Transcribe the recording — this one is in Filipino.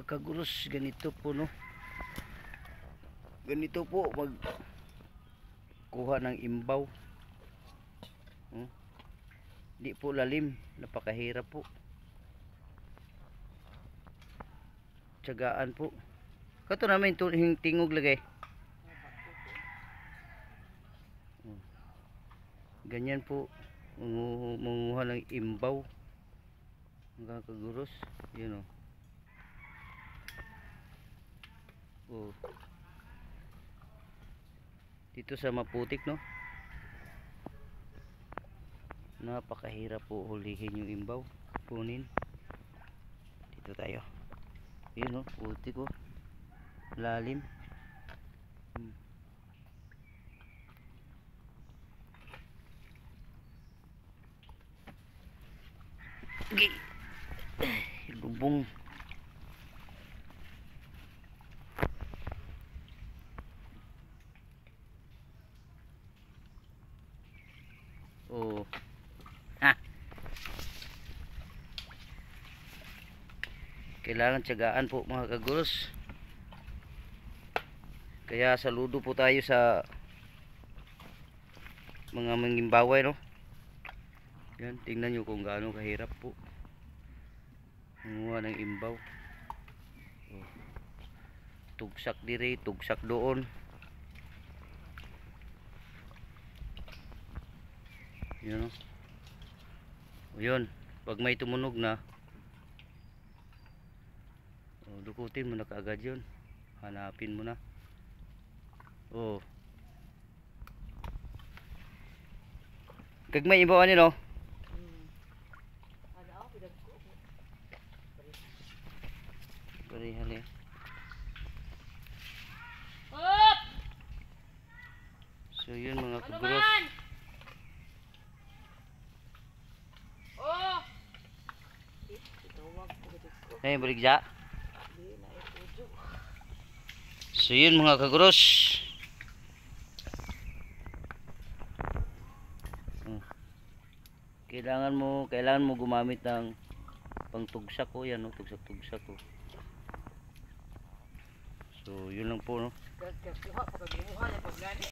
kagurus, ganito po no. Ganito po mag kuha ng imbaw. Di po lalim, napakahirap po. Tiyagaan po. Kato namin tingog lagay. Ganyan po manguha ng imbaw. Mga kagurus, yun oh. Dito sa Maputik no, napakahirap po hulihin yung imbaw, kunin. Dito tayo, yun putik lalim. Lubong. Kailangan tiyagaan po mga kagurus. Kaya saludo po tayo sa mga mangimbaway no. Yan, tingnan nyo kung gaano kahirap po manguha ng imbaw. Tugsak diri, tugsak doon. Yun yun, pag may tumunog na, dukutin mo na kaagad yun, hanapin mo na. Kagmay imbawan yun hali. So yun mga kagurus. Baligya. So yun mga kagurus. Kailangan mo gumamit ng pangtugsak yan tugsak. So yun lang po no.